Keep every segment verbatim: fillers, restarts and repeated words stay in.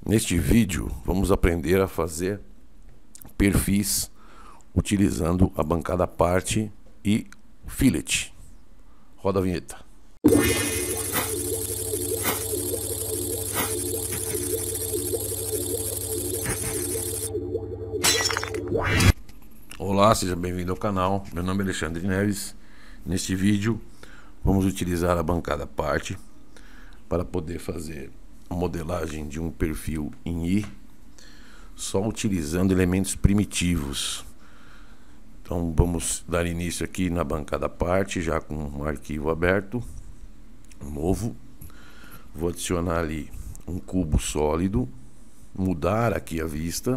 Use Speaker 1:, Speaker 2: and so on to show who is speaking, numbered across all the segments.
Speaker 1: Neste vídeo vamos aprender a fazer perfis utilizando a bancada parte e fillet. Roda a vinheta. Olá, seja bem-vindo ao canal. Meu nome é Alexandre Neves. Neste vídeo vamos utilizar a bancada parte para poder fazer a modelagem de um perfil em I, só utilizando elementos primitivos. Então vamos dar início aqui na bancada parte, já com um arquivo aberto, novo. Vou adicionar ali um cubo sólido, mudar aqui a vista,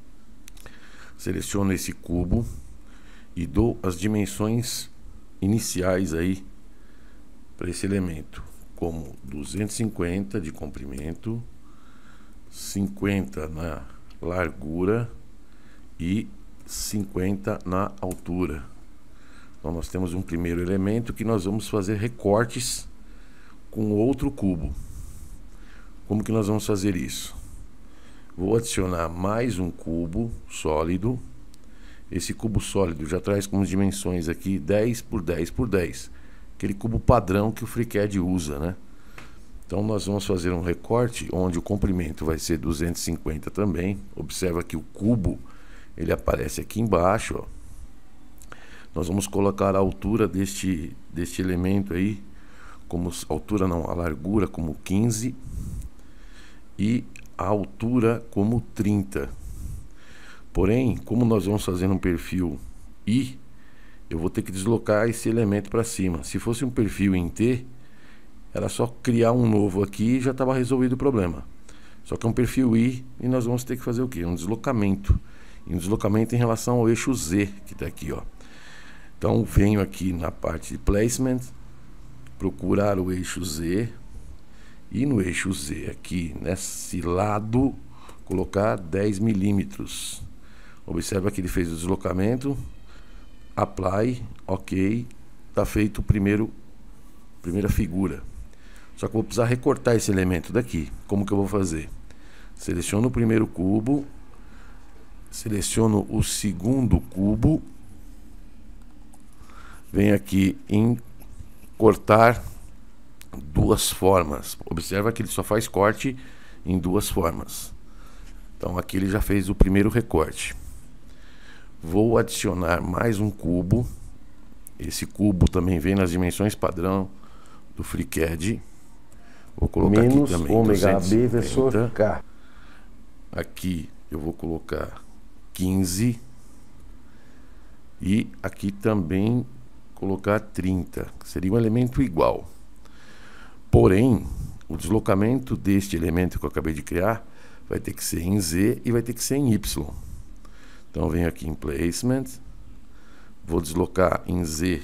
Speaker 1: seleciono esse cubo e dou as dimensões iniciais aí para esse elemento, como duzentos e cinquenta de comprimento, cinquenta na largura e cinquenta na altura. Então nós temos um primeiro elemento que nós vamos fazer recortes com outro cubo. Como que nós vamos fazer isso? Vou adicionar mais um cubo sólido. Esse cubo sólido já traz como dimensões aqui dez por dez por dez. Aquele cubo padrão que o FreeCAD usa, né? Então nós vamos fazer um recorte onde o comprimento vai ser duzentos e cinquenta também. Observa que o cubo ele aparece aqui embaixo, ó. Nós vamos colocar a altura deste, deste elemento aí, como altura não, a largura como quinze e a altura como trinta. Porém, como nós vamos fazer um perfil I, eu vou ter que deslocar esse elemento para cima. Se fosse um perfil em T, era só criar um novo aqui e já estava resolvido o problema. Só que é um perfil I e nós vamos ter que fazer o quê? Um deslocamento. E um deslocamento em relação ao eixo Z, que está aqui, ó. Então venho aqui na parte de Placement, procurar o eixo Z, e no eixo Z aqui, nesse lado, colocar dez milímetros. Observa que ele fez o deslocamento, Apply, ok, está feito o primeiro, primeira figura. Só que eu vou precisar recortar esse elemento daqui. Como que eu vou fazer? Seleciono o primeiro cubo, seleciono o segundo cubo, venho aqui em cortar duas formas. Observa que ele só faz corte em duas formas. Então aqui ele já fez o primeiro recorte. Vou adicionar mais um cubo. Esse cubo também vem nas dimensões padrão do FreeCAD. Vou colocar
Speaker 2: menos
Speaker 1: aqui também
Speaker 2: ômega B vezes K.
Speaker 1: Aqui eu vou colocar quinze e aqui também colocar trinta. Seria um elemento igual. Porém, o deslocamento deste elemento que eu acabei de criar vai ter que ser em Z e vai ter que ser em Y. Então eu venho aqui em Placement, vou deslocar em Z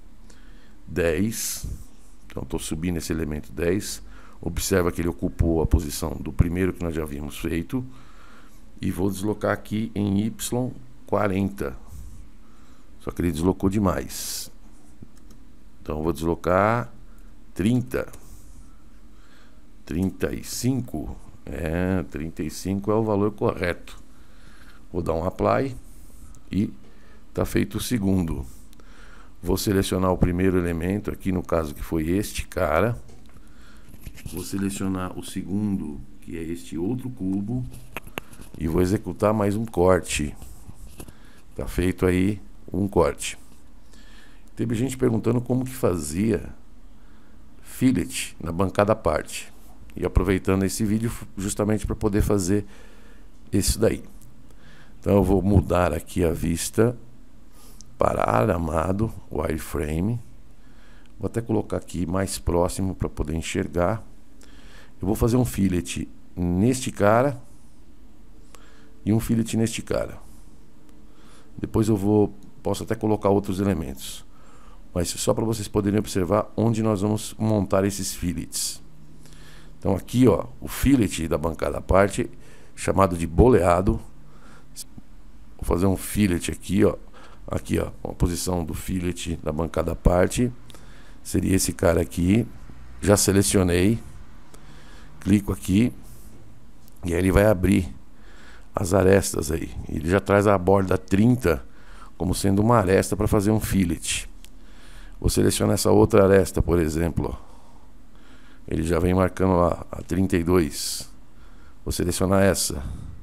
Speaker 1: dez. Então estou subindo esse elemento dez. Observa que ele ocupou a posição do primeiro que nós já havíamos feito. E vou deslocar aqui em Y quarenta. Só que ele deslocou demais. Então eu vou deslocar trinta. trinta e cinco. É, trinta e cinco é o valor correto. Vou dar um Apply e está feito o segundo. Vou selecionar o primeiro elemento, aqui no caso que foi este cara. Vou selecionar o segundo, que é este outro cubo. E vou executar mais um corte. Está feito aí um corte. Teve gente perguntando como que fazia fillet na bancada parte. E aproveitando esse vídeo justamente para poder fazer isso daí. Então eu vou mudar aqui a vista para aramado, wireframe. Vou até colocar aqui mais próximo para poder enxergar. Eu vou fazer um fillet neste cara e um fillet neste cara. Depois eu vou, posso até colocar outros elementos. Mas só para vocês poderem observar onde nós vamos montar esses fillets. Então aqui, ó, o fillet da bancada à parte, chamado de boleado. Vou fazer um fillet aqui, ó. Aqui, ó, a posição do fillet da bancada à parte seria esse cara aqui. Já selecionei. Clico aqui, E aí ele vai abrir as arestas aí. Ele já traz a borda trinta como sendo uma aresta para fazer um fillet. Vou selecionar essa outra aresta, por exemplo, ó. Ele já vem marcando lá a trinta e dois. Vou selecionar essa.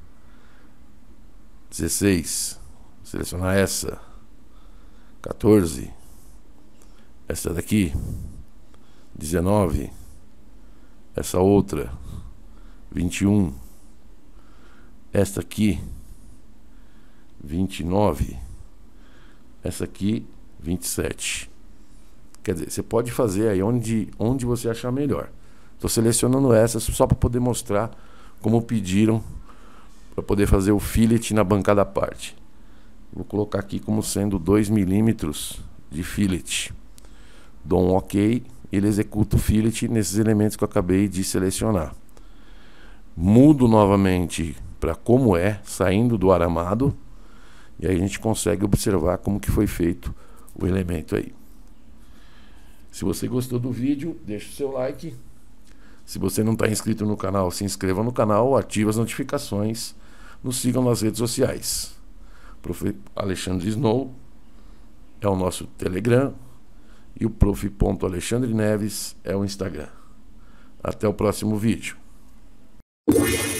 Speaker 1: dezesseis. Vou selecionar essa. quatorze. Essa daqui. dezenove. Essa outra. vinte e um. Esta aqui. vinte e nove. Essa aqui. vinte e sete. Quer dizer, você pode fazer aí onde, onde você achar melhor. Estou selecionando essas só para poder mostrar como pediram para poder fazer o fillet na bancada à parte. Vou colocar aqui como sendo dois milímetros de fillet. Dou um OK, ele executa o fillet nesses elementos que eu acabei de selecionar. Mudo novamente para como é, saindo do aramado, e aí a gente consegue observar como que foi feito o elemento aí. Se você gostou do vídeo, deixa o seu like. Se você não está inscrito no canal, se inscreva no canal, ative as notificações, nos sigam nas redes sociais. Prof Alexandre Snow é o nosso Telegram e o prof ponto alexandre neves é o Instagram. Até o próximo vídeo.